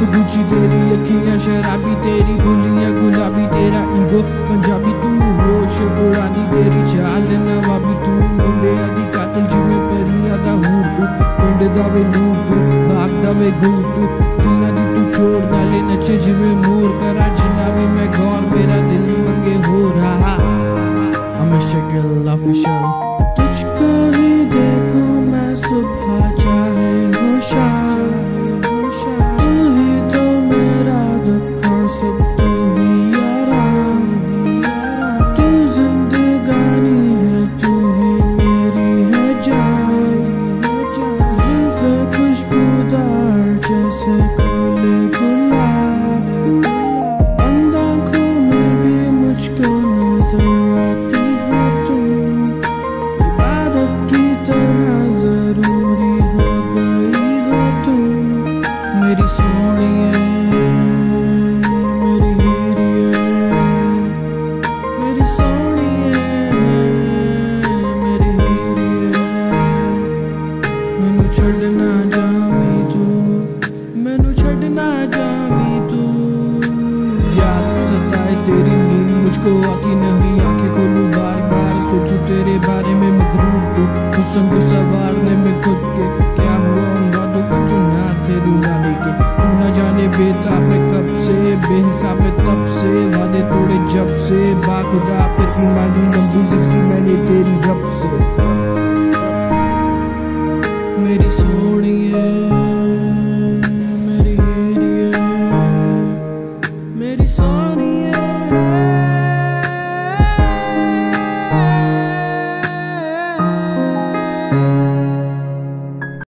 तू गुची तेरी अखियां शराबी, तेरी बुलियां गुलाबी, तेरा ईगो पंजाबी, तू होश उड़ा दी तेरी चाल नवाबी, तू मुंडिया दी कातिल जिवें परियां दा हूर, तू पिंड दा वे नूर, तू भाग दा वे गुल, तू दिलां दी तू चोर नाले नचे जिवें मोर, करा जिन्ना भी मैं गौर मेरा दिल मंगे हो रहा। अमशगिल ऑफिशियल। तुझको ही देखूं मैं सुबह चाहे हो शाम, तू ही तो मेरा दुख और सुख, तू ही आराम, तू जिंदगानी है, तू ही मेरी है जान, जुल्फे खुशबूदार जैसे खोले गुलाब, बंद आँखों में भी मुझको नजर आती है तुम, इबादत की तरह जरूरी हो गई हो तुम, मेरी सोनिए मेरी हीरिए, मेरी सोनिए मेरी हीरिए, मैनू छड्डना जावी तू, मैनू छड्डना जावी तू। याद सताए तेरी नींद मुझको आती नहीं, आंखें खोलूं बार बार सोचूं तेरे बारे में मगरूर, तू हुस्न को संवारने में खुद के क्या हुआ उन वादों का जो ना थे रुलाने के, तू न जाने बेताब में कब से, बेहिसाब में तब से, वादे तोड़े जब से, बाखुदा